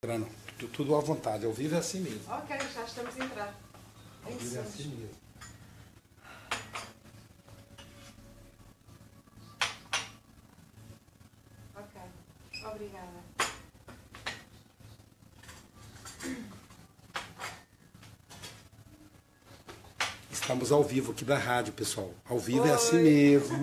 entrando. Tudo à vontade. Ao vivo é assim mesmo. Ok, já estamos a entrar. Ao vivo é assim mesmo. Ok, obrigada. Estamos ao vivo aqui da rádio, pessoal. Ao vivo é assim Oi. mesmo.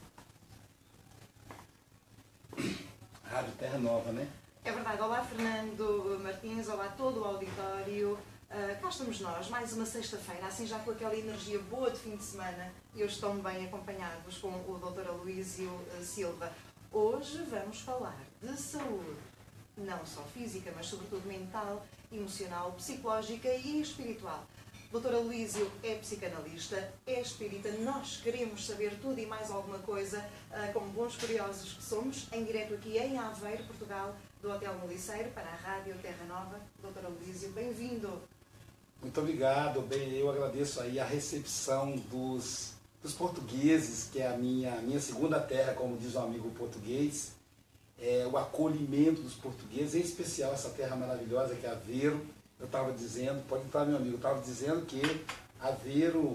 Rádio Terra Nova, né? É verdade. Olá, Fernando Martins. Olá, todo o auditório. Cá estamos nós, mais uma sexta-feira, assim já com aquela energia boa de fim de semana. E hoje estão bem acompanhados com o Dr. Aloísio Silva. Hoje vamos falar de saúde, não só física, mas sobretudo mental, emocional, psicológica e espiritual. Dr. Aloísio é psicanalista, é espírita, nós queremos saber tudo e mais alguma coisa, como bons curiosos que somos, em direto aqui em Aveiro, Portugal, do Hotel Moliceiro, para a Rádio Terra Nova. Dr. Aloísio, bem-vindo. Muito obrigado. Bem, eu agradeço aí a recepção dos portugueses, que é a minha segunda terra, como diz um amigo português. O acolhimento dos portugueses, em especial essa terra maravilhosa que é Aveiro. Eu estava dizendo, pode entrar meu amigo, eu estava dizendo que Aveiro,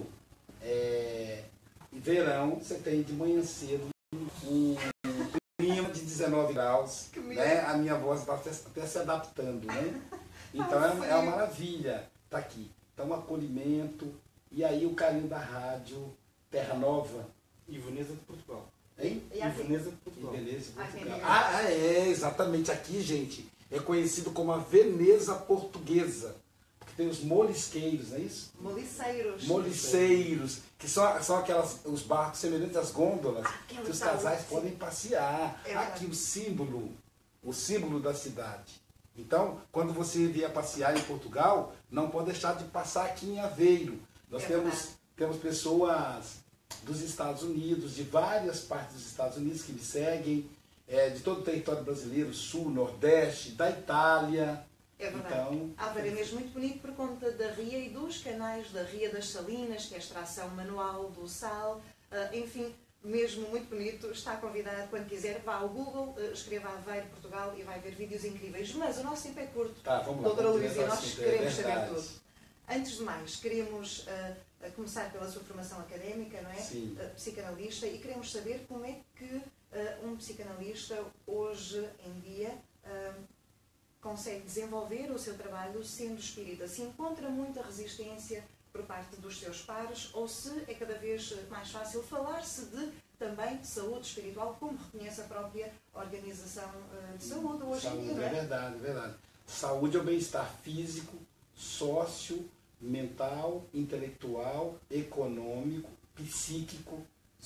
em verão, você tem de manhã cedo um clima de 19 graus, né? A minha voz está até se adaptando, né? Então é uma maravilha estar aqui. Então, um acolhimento, e aí o carinho da rádio Terra Nova. E Veneza de Portugal. Hein? E aqui? Veneza de Portugal. Veneza, Portugal. Veneza. Exatamente. Aqui, gente, é conhecido como a Veneza portuguesa. Porque tem os molisqueiros, não é isso? Moliceiros. Moliceiros, que são os barcos semelhantes às gôndolas, Aquela que os tal, casais sim. podem passear. É Aqui o símbolo da cidade. Então, quando você vier passear em Portugal, não pode deixar de passar aqui em Aveiro. Nós temos pessoas dos Estados Unidos, de várias partes dos Estados Unidos que me seguem, de todo o território brasileiro, sul, nordeste, da Itália. É verdade. Então, Aveiro é mesmo muito bonito por conta da ria e dos canais da Ria das Salinas, que é a extração manual do sal. Enfim, mesmo muito bonito. Está convidado, quando quiser, vá ao Google, escreva Aveiro, Portugal e vai ver vídeos incríveis. Mas o nosso tempo é curto. Tá, vamos lá. Doutora Luísa, direto ao nós assunto, queremos saber verdade. tudo. Antes de mais, queremos começar pela sua formação académica, não é? Sim. Psicanalista, e queremos saber como é que um psicanalista, hoje em dia, consegue desenvolver o seu trabalho sendo espírita. Se encontra muita resistência por parte dos seus pares, ou se é cada vez mais fácil falar-se de também saúde espiritual, como reconhece a própria Organização de Saúde hoje em dia, não É é? verdade, é verdade. Saúde é o bem-estar físico, sócio, mental, intelectual, econômico, psíquico,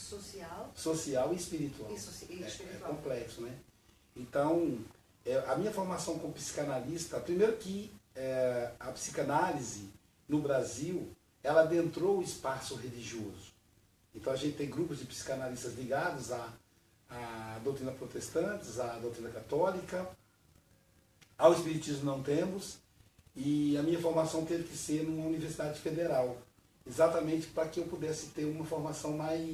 Social e espiritual. e É espiritual. complexo, né? Então, a minha formação como psicanalista, primeiro que a psicanálise no Brasil, ela adentrou o espaço religioso. Então a gente tem grupos de psicanalistas ligados à doutrina protestante, à doutrina católica, ao espiritismo não temos, e a minha formação teve que ser numa universidade federal, exatamente para que eu pudesse ter uma formação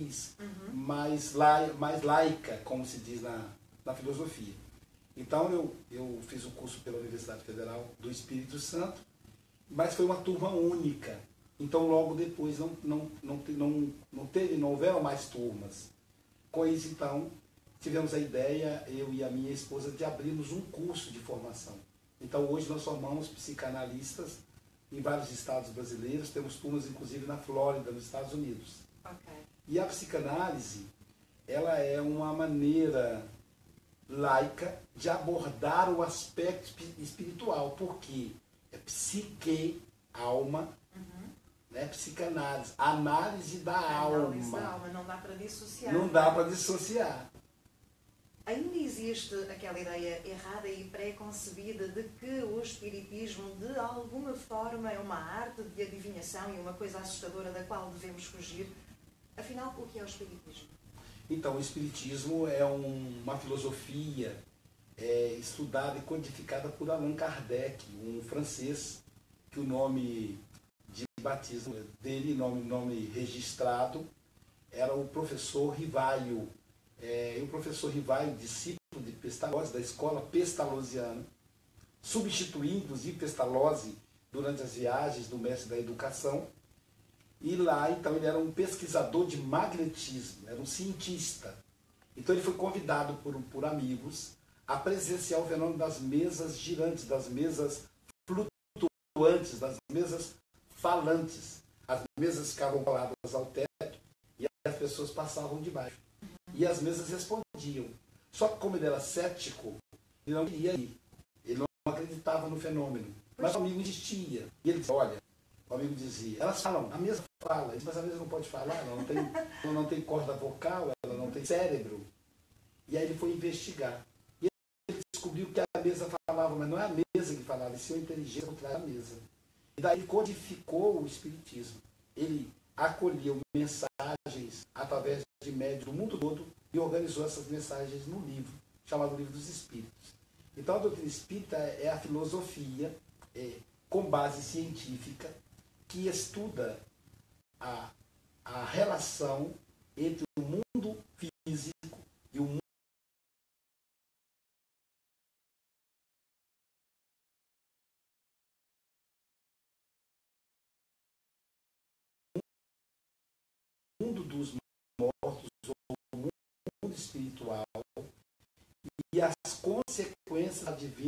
mais laica, como se diz na filosofia. Então eu fiz o curso pela Universidade Federal do Espírito Santo, mas foi uma turma única. Então logo depois não houveram mais turmas. Com isso, então, tivemos a ideia, eu e a minha esposa, de abrirmos um curso de formação. Então hoje nós formamos psicanalistas em vários estados brasileiros, temos turmas inclusive na Flórida, nos Estados Unidos. Ok. E a psicanálise, ela é uma maneira laica de abordar o aspecto espiritual, porque é psique, alma, né? Psicanálise, análise da Análise da alma. alma, não dá para dissociar. Não dá para dissociar. Ainda existe aquela ideia errada e pré-concebida de que o espiritismo, de alguma forma, é uma arte de adivinhação e uma coisa assustadora da qual devemos fugir. Afinal, o que é o espiritismo? Então, o espiritismo é uma filosofia estudada e codificada por Allan Kardec, um francês, que o nome de batismo dele, nome registrado, era o professor Rivaio. E o professor Rivaio, discípulo de Pestalozzi, da escola pestalozziana, substituir, inclusive, Pestalozzi durante as viagens do mestre da educação. E lá, então, ele era um pesquisador de magnetismo, era um cientista. Então ele foi convidado por amigos a presenciar o fenômeno das mesas girantes, das mesas flutuantes, das mesas falantes. As mesas ficavam coladas ao teto e as pessoas passavam debaixo. E as mesas respondiam. Só que como ele era cético, ele não queria ir. Ele não acreditava no fenômeno. Mas o amigo insistia. E ele dizia, olha, o amigo dizia, elas falam, a mesa fala. Ele disse, mas a mesa não pode falar, ela não tem corda vocal, ela não tem cérebro. E aí ele foi investigar. E ele descobriu que a mesa falava, mas não é a mesa que falava, e sim a inteligência por trás da mesa. E daí ele codificou o espiritismo. Ele acolheu mensagens através de médios do mundo todo e organizou essas mensagens num livro, chamado Livro dos Espíritos. Então a doutrina espírita é a filosofia com base científica que estuda a relação entre o mundo físico e o mundo dos mortos, ou o mundo espiritual, e as consequências divinas.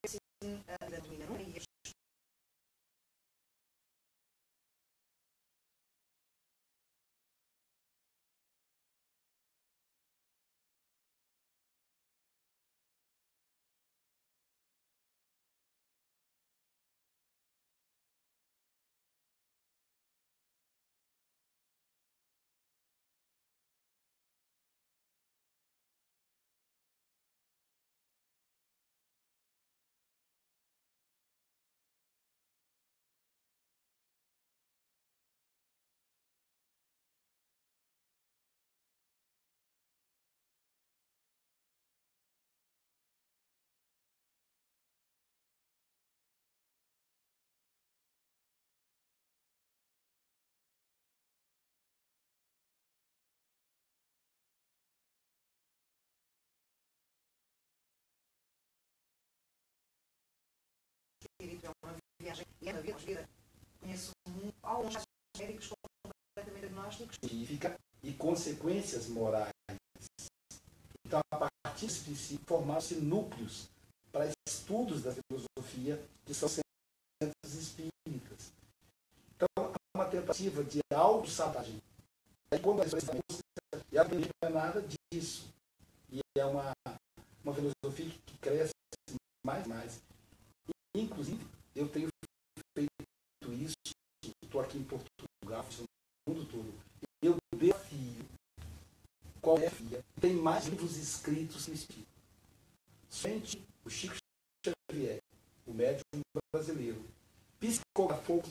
É uma viagem e é uma vida. Conheço alguns médicos completamente agnósticos. Científica e consequências morais. Então, a partir desse princípio, formaram-se núcleos para estudos da filosofia, que são centros espíritas. Então, há uma tentativa de autossabotagem. E quando a expressão não é nada disso. E é uma filosofia que cresce mais e mais. Inclusive, eu tenho feito isso, estou aqui em Portugal, no mundo todo. Eu desafio qualquer filha. Tem mais livros escritos que o Espírito. Somente o Chico Xavier, o médium brasileiro, psicografou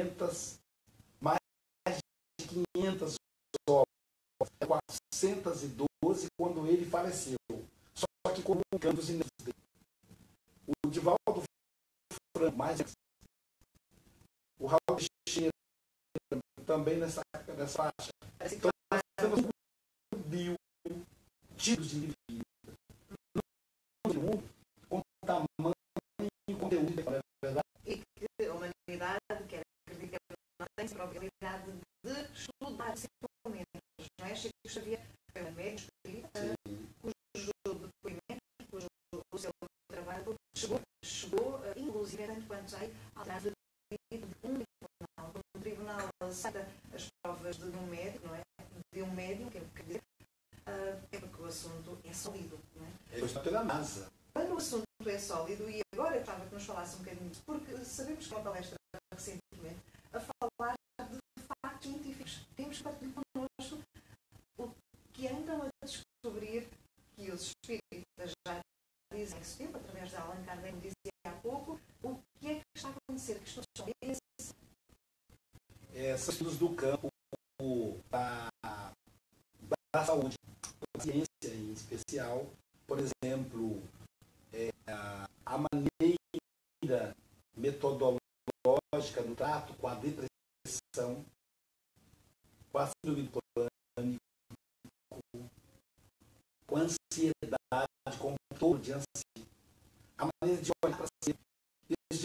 mais de 500 obras, 412 quando ele faleceu. Só que comunicando os inéditos dele. O Divaldo mais o Raul Teixeira também nessa faixa. Então, nós temos 1.000 tipos de livros no mundo com tamanho e conteúdo, não é verdade? E que a humanidade, quer acreditar que não tem a probabilidade de estudar psicomenos, não é? Chico Xavier é um médico espírita, cujo depoimento, o seu trabalho chegou inclusive, tanto quanto sei, ao trás de um tribunal aceita as provas de um médico, não é? De um médium, que quer dizer, é porque o assunto é sólido, não é? É está pela NASA. Quando o assunto é sólido, e agora eu gostava que nos falasse um bocadinho disso, porque sabemos que uma palestra recentemente a falar de factos científicos. Temos que partilhar connosco o que andam a descobrir que os espíritas já dizem esse tempo, através de Allan Kardec, dizia há pouco, o que é que está a acontecer, que estudos são esses? São estudos do campo da saúde, da ciência em especial, por exemplo, a maneira metodológica do trato com a depressão, com a síndrome do pânico, com a ansiedade, com o controle de ansiedade, a maneira de olhar para si,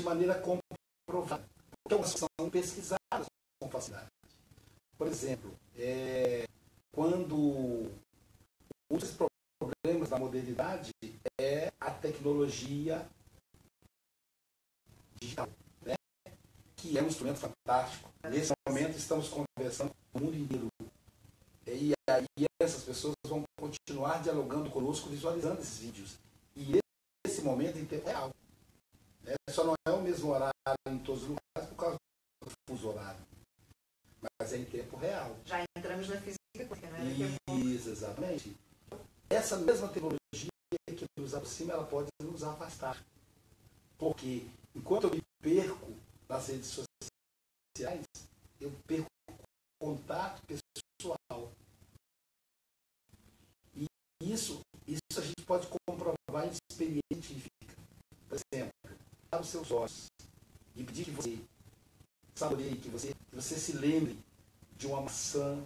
maneira comprovada, porque algumas são pesquisadas com facilidade. Por exemplo, quando um dos problemas da modernidade é a tecnologia digital, né? Que é um instrumento fantástico. Nesse momento estamos conversando com o mundo inteiro. E aí essas pessoas vão continuar dialogando conosco, visualizando esses vídeos. E esse momento em tempo real. Só não é o mesmo horário em todos os lugares por causa do fuso horário. Mas é em tempo real. Já entramos na física quântica, não é? Isso, exatamente. Essa mesma tecnologia que nos aproxima, ela pode nos afastar. Porque enquanto eu me perco nas redes sociais, eu perco contato pessoal. E isso a gente pode comprovar em experiência científica. Por exemplo, abra os seus olhos e pedir que você saboreie, que você se lembre de uma maçã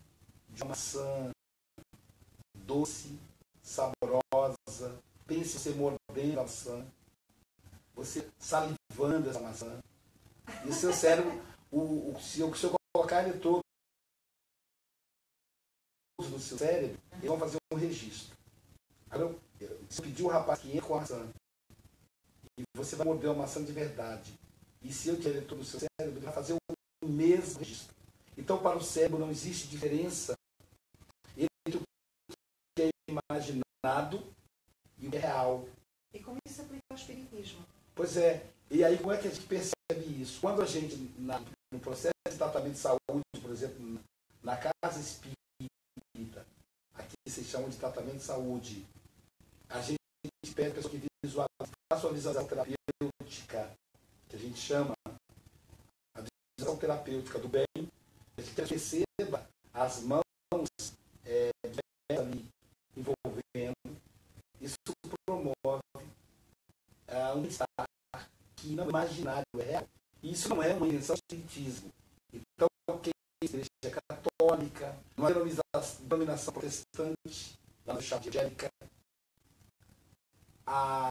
doce, saborosa. Pense você mordendo a maçã, você salivando essa maçã. E o seu cérebro, se eu colocar ele todo no seu cérebro, eles vão fazer um registro. Agora, se eu pedir o rapaz que entra com a maçã, e você vai morder uma maçã de verdade, e se eu tirar ele todo no seu cérebro, ele vai fazer o mesmo registro. Então, para o cérebro não existe diferença entre o que é imaginado e o que é real. E como isso se aplica ao espiritismo? Pois é. E aí, como é que a gente percebe isso? Quando a gente, no processo de tratamento de saúde, por exemplo, na casa espírita, aqui se chama de tratamento de saúde, a gente pede a pessoa que visualiza, faça uma visualização terapêutica, que a gente chama a visualização terapêutica do bem, a gente perceba as mãos ali envolvendo. Isso promove um estar que não é imaginário, é real. Isso não é uma invenção do espiritismo. Então, quem é igreja católica, uma denominação protestante, lá no chave evangélica, a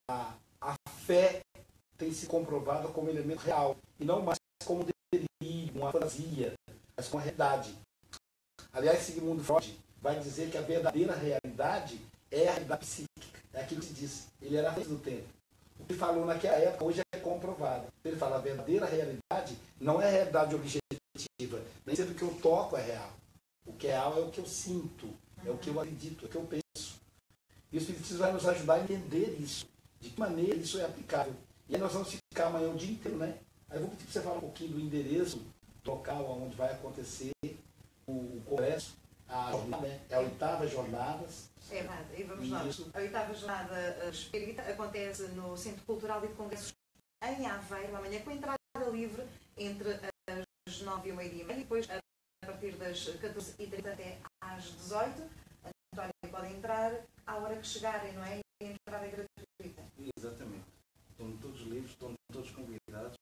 fé tem se comprovada como elemento real, e não mais como um delírio, uma fantasia, mas como uma realidade. Aliás, Sigmund Freud vai dizer que a verdadeira realidade é a realidade psíquica. É aquilo que se diz. Ele era rei do tempo. O que falou naquela época, hoje é comprovado. Ele fala, a verdadeira realidade não é a realidade objetiva. Nem sempre o que eu toco é real. O que é real é o que eu sinto, é o que eu acredito, é o que eu penso. E o Espiritismo vai nos ajudar a entender isso. De que maneira isso é aplicável. E aí nós vamos ficar amanhã o dia inteiro, né? Aí eu vou pedir para você falar um pouquinho do endereço, do local onde vai acontecer o congresso, a jornada, né? É a 8ª jornada. É verdade, e vamos lá. A 8ª jornada espírita acontece no Centro Cultural e de Congressos em Aveiro, amanhã, com entrada livre entre as 9 e o meio-dia e meia, e depois a partir das 14h30 até às 18h. António, podem entrar à hora que chegarem, não é? E a entrada é gratuita. Exatamente. Estão todos livres, estão todos convidados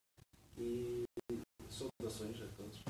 e saudações a todos.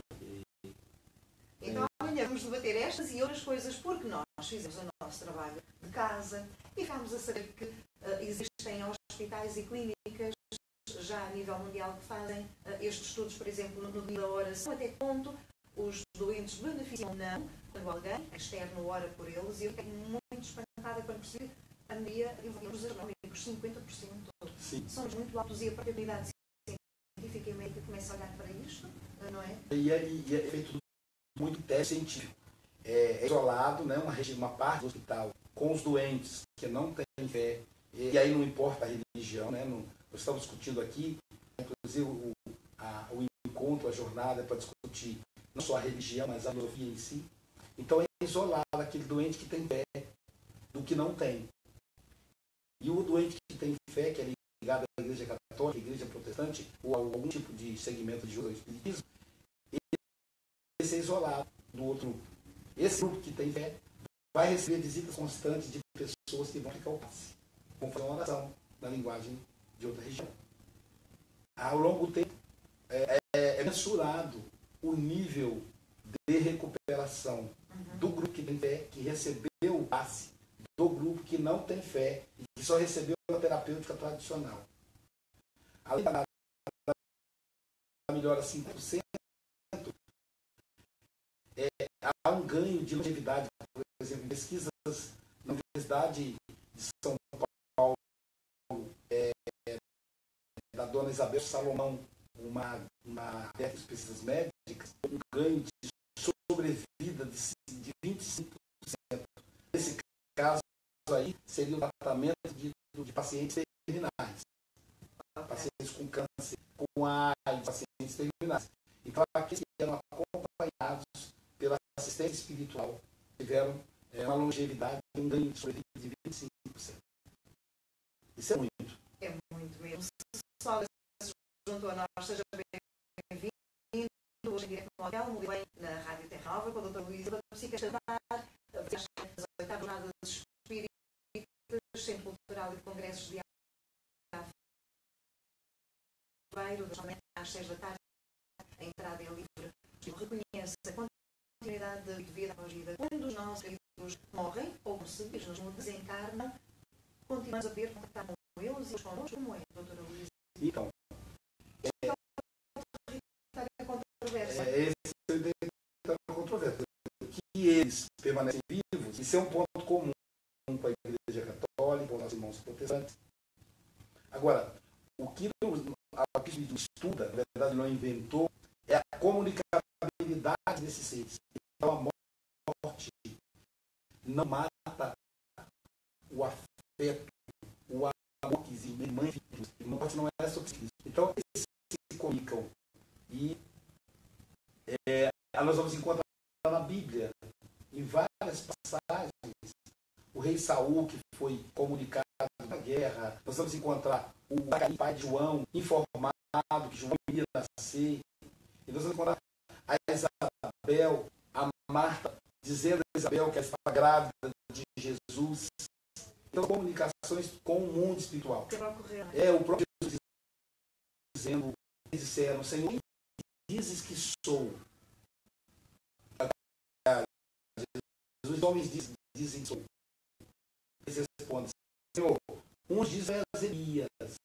Então amanhã vamos debater estas e outras coisas, porque nós fizemos o nosso trabalho de casa e ficámos a saber que existem hospitais e clínicas já a nível mundial que fazem estes estudos, por exemplo, no dia da oração, até que ponto os doentes beneficiam ou não quando alguém externo ora por eles. E eu fiquei muito espantada quando percebi que a maioria envolvia os económicos, 50%. Sim. Somos muito altos e a própria comunidade científica e médica começa a olhar para isto, não é? E é feito muito teste científico. É isolado, né, uma parte do hospital com os doentes que não têm fé, e aí não importa a religião, né, nós estamos discutindo aqui, inclusive o encontro, a jornada é para discutir não só a religião, mas a filosofia em si. Então é isolado aquele doente que tem fé do que não tem. E o doente que tem fé, que é ligado à igreja católica, à igreja protestante, ou a algum tipo de segmento de espiritismo, esse é isolado do outro grupo. Esse grupo que tem fé vai receber visitas constantes de pessoas que vão ficar o passe. Vão fazer uma oração na linguagem de outra região. Ao longo do tempo, é mensurado o nível de recuperação do grupo que tem fé, que recebeu o passe, do grupo que não tem fé e que só recebeu a terapêutica tradicional. Além da melhora 5%, há um ganho de longevidade. Por exemplo, pesquisas na Universidade de São Paulo, da dona Isabel Salomão, uma dessas pesquisas médicas, um ganho de sobrevida de 25%. Nesse caso aí, seria o tratamento de pacientes terminais, pacientes com câncer, com AIDS, pacientes terminais. Então, aqueles que eram acompanhados pela assistência espiritual tiveram uma longevidade, um ganho de sobrevida de 25%. Isso é muito. É muito mesmo. Pessoal, se juntou a nós, seja bem-vindo. Hoje em direto no hotel, muito bem, na Rádio Terra Nova, com a doutora Luísa, da Psicanalista, as 8ª Jornada dos Espíritas, Centro Cultural e de Congressos de Aveiro, às 6 da tarde. A entrada é livre. Reconhece a continuidade de vida após vida. Quando os nossos queridos morrem ou conseguimos nos desencarnam, continuamos a ter contato com eles e connosco. Como é, doutora Luísa? Então, esse é a controvérsia. Que eles permanecem vivos, isso é um ponto comum com a Igreja Católica, com os nossos irmãos protestantes. Agora, o que a gente estuda, na verdade não inventou, é a comunicabilidade desses seres. Então a morte não mata o afeto, o amor que existe, mãe e filhos. A morte não é sobre isso. Então eles se comunicam. E nós vamos encontrar na Bíblia, em várias passagens, o rei Saul, que foi comunicado na guerra. Nós vamos encontrar o pai de João, informado que João ia nascer. E nós vamos encontrar a Isabel, a Marta, dizendo a Isabel que ela está grávida de Jesus. Então, comunicações com o mundo espiritual. O próprio Jesus dizendo, eles disseram, Senhor, dizes que sou. Jesus, os homens dizem que sou. Eles respondem, Senhor, uns dizem as Elias,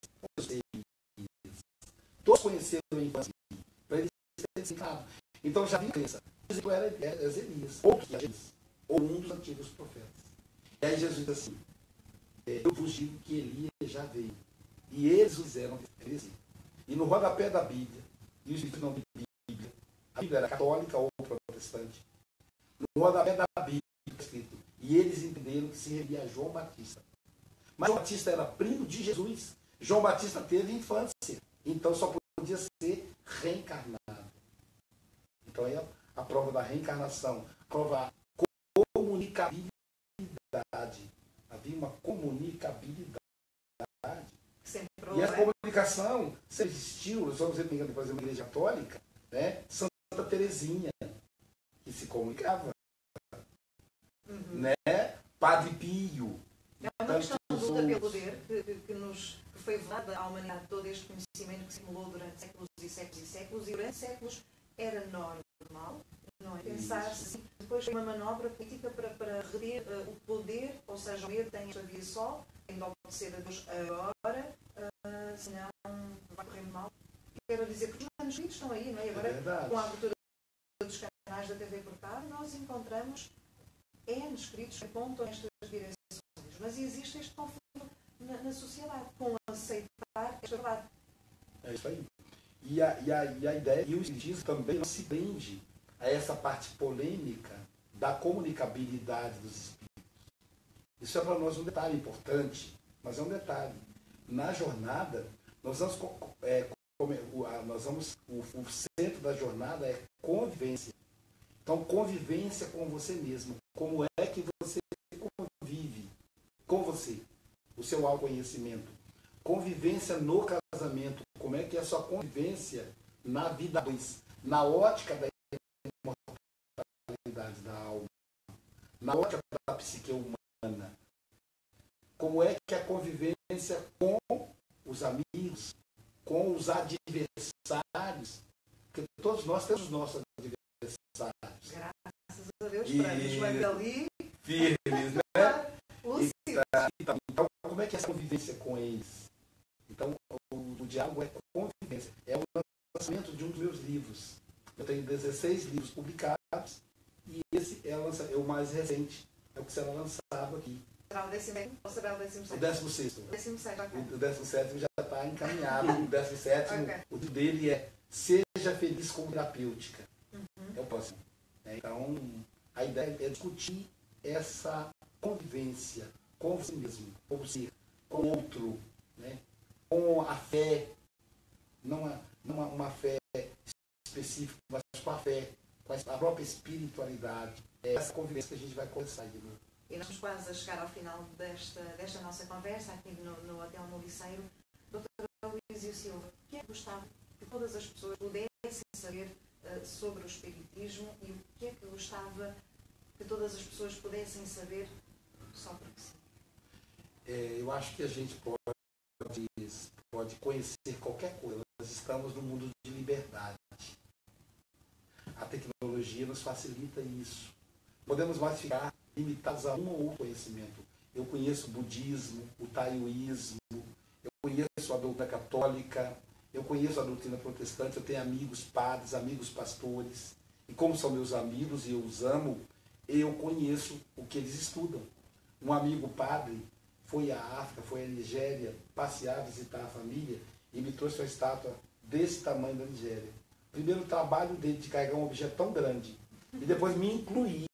todos conheceram a infância, para eles terem citado. Então já vi crença. Tu era Elias, ou um dos antigos profetas. E aí Jesus diz assim, eu vos digo que Elias já veio. E eles o fizeram heresia. E no rodapé da Bíblia, e os livros não de Bíblia, a Bíblia era católica ou protestante, no rodapé da Bíblia está escrito, e eles entenderam que se referia a João Batista. Mas João Batista era primo de Jesus. João Batista teve infância, então só podia ser reencarnado. Então aí a prova da reencarnação, a prova da comunicabilidade. Havia uma comunicabilidade. E a comunicação sempre existiu. Nós vamos ver, por exemplo, na Igreja Católica, né? Santa Teresinha, que se comunicava. Né? Padre Pio. É uma questão de luta pelo poder que foi velada à humanidade todo este conhecimento que se acumulou durante séculos e séculos e séculos, e durante séculos era normal, não é? Pensar-se assim. Depois foi uma manobra política para reter o poder, ou seja, o poder tem esta via só, tem de obedecer a Deus agora, senão vai correr mal. Quero dizer, porque os manuscritos estão aí, não é? Agora, com a abertura dos canais da TV por cá, nós encontramos escritos que apontam estas direções. Mas existe este conflito na sociedade, com aceitar esta verdade. É isso aí. E a ideia, e o espiritismo também não se prende a essa parte polêmica da comunicabilidade dos espíritos. Isso é para nós um detalhe importante, mas é um detalhe. Na jornada, o centro da jornada é convivência. Então, convivência com você mesmo. Como é que você convive com você? O seu autoconhecimento. Convivência no casamento. Como é que é a sua convivência na vida 2? Na ótica da imortalidade da alma. Na ótica da psique humana. Como é que é a convivência com os amigos, com os adversários? Porque todos nós temos os nossos adversários. Graças a Deus, mas ali firmes, né? Então, como é que é essa convivência com eles? Então, o diálogo é convivência. É o lançamento de um dos meus livros. Eu tenho 16 livros publicados e esse é o mais recente, é o que será lançado aqui. Será o 17º ou será o 16º? O 16º. O 17º, ok. O 17º já está encaminhado. O 17º, Ok. o dele é Seja Feliz como Terapêutica. É o próximo. Então, a ideia é discutir essa convivência com você mesmo, com o ser, com o outro, né? Com a fé, não uma fé específica, mas com a fé, com a própria espiritualidade. É essa convivência que a gente vai conversar aí. E nós estamos quase a chegar ao final desta nossa conversa aqui no Hotel Moliceiro. Doutora Luísio Silva, o que é que gostava que todas as pessoas pudessem saber sobre o espiritismo e o que é que gostava que todas as pessoas pudessem saber só porque sim? Eu acho que a gente pode conhecer qualquer coisa. Nós estamos num mundo de liberdade. A tecnologia nos facilita isso. Podemos mais ficar limitados a um ou outro conhecimento. Eu conheço o budismo, o taoísmo, eu conheço a doutrina católica, eu conheço a doutrina protestante, eu tenho amigos padres, amigos pastores, e como são meus amigos e eu os amo, eu conheço o que eles estudam. Um amigo padre foi à África, foi à Nigéria, passear, visitar a família, e me trouxe uma estátua desse tamanho da Nigéria. Primeiro o trabalho dele de carregar um objeto tão grande, e depois me incluir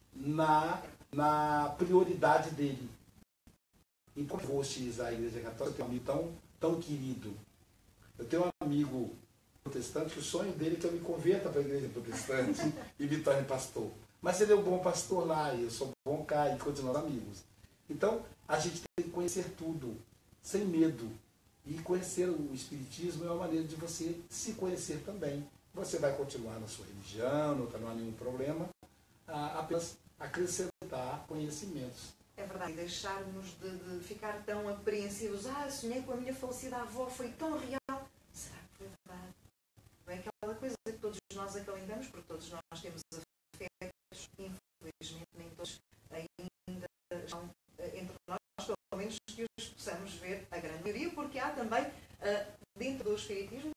na prioridade dele. Então, vostes à Igreja Católica, eu tenho um amigo tão querido. Eu tenho um amigo protestante que o sonho dele é que eu me converta para a Igreja Protestante e me torne pastor. Mas ele é um bom pastor lá, e eu sou bom cá, e continuamos amigos. Então, a gente tem que conhecer tudo, sem medo. E conhecer o Espiritismo é uma maneira de você se conhecer também. Você vai continuar na sua religião, não há nenhum problema, apenas acrescentar conhecimentos. É verdade, deixarmos de ficar tão apreensivos. Sonhei com a minha falecida avó, foi tão real. Será que foi verdade? Não é aquela coisa que todos nós acalentamos, porque todos nós temos afetos, infelizmente nem todos ainda estão entre nós, pelo menos que os possamos ver, a grande maioria, porque há também, dentro do Espiritismo,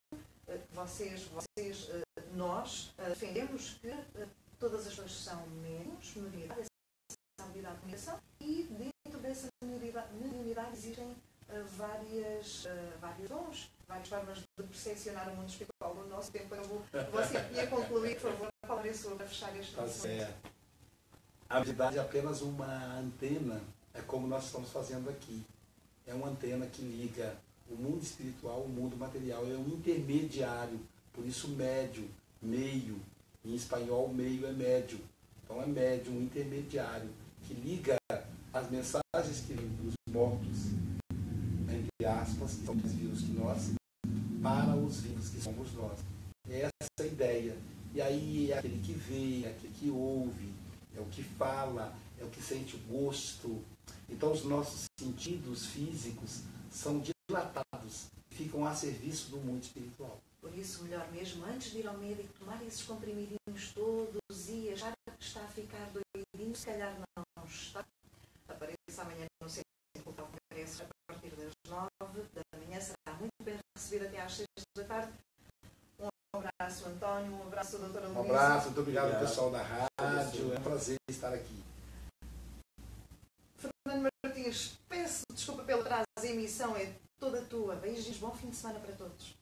nós defendemos que todas as pessoas são mediunidade, essa habilidade de comunicação, e dentro dessa mediunidade existem vários dons, várias formas de percepcionar o mundo espiritual. No nosso tempo, você ia concluir, por favor, falarei sobre fechar este assunto. A mediunidade é apenas uma antena, é como nós estamos fazendo aqui. É uma antena que liga o mundo espiritual ao mundo material, é um intermediário, por isso médio, meio, em espanhol meio é médio. Então é médio, um intermediário, que liga as mensagens que vêm dos mortos, entre aspas, que são mais vivos que nós, para os vivos que somos nós. É essa a ideia. E aí é aquele que vê, é aquele que ouve, é o que fala, é o que sente o gosto. Então os nossos sentidos físicos são dilatados, ficam a serviço do mundo espiritual. Por isso, melhor mesmo, antes de ir ao médico, tomar esses comprimidinhos todos e achar que está a ficar doidinho, se calhar não está. Apareça amanhã no Centro Cultural Congresso a partir das 9 da manhã, será muito bem recebido até às 6 da tarde. Um abraço, António, um abraço, doutora Luísa. Um abraço, muito obrigado, pessoal da rádio, é um prazer estar aqui. Fernando Martins, peço desculpa pelo atraso, a emissão é toda tua. Beijos, bom fim de semana para todos.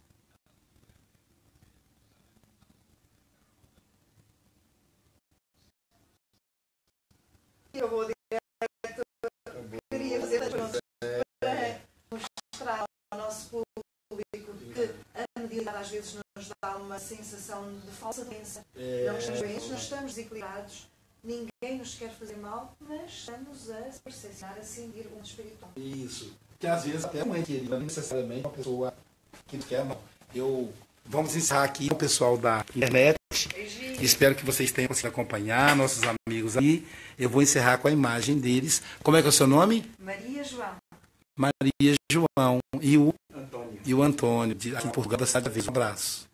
Eu vou direto, queria fazer as perguntas para mostrar ao nosso público que a mediunidade às vezes nos dá uma sensação de falsa doença. Não estamos doentes, não estamos desequilibrados, ninguém nos quer fazer mal, mas estamos a percepcionar, a sentir um espiritual. Isso, que às vezes até não é querida, não necessariamente uma pessoa que não quer mal. Vamos encerrar aqui o pessoal da internet. Espero que vocês tenham conseguido acompanhar, nossos amigos aí. Eu vou encerrar com a imagem deles. Como é que é o seu nome? Maria João. Maria João. E o Antônio. E o Antônio, aqui em Portugal, da cidade de Aveiro. Um abraço.